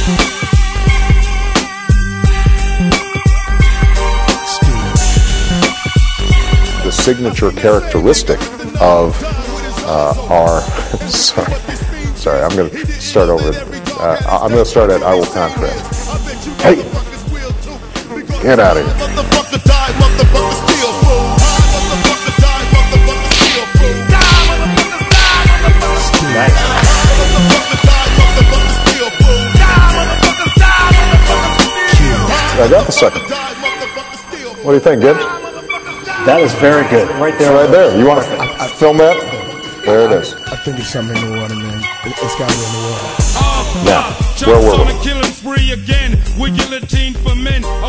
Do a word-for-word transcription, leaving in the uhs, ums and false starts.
The signature characteristic of uh, our sorry, sorry, I'm going to start over. Uh, I'm going to start at I will contract. Hey, get out of here. Nice. I got the second. What do you think, Gibbs? That is very good. Right there. Right there. You want to film that? There it is. I think it's something in the water, man. It's got to be in the water. Now, where were we? Killing spree again with guillotine for men.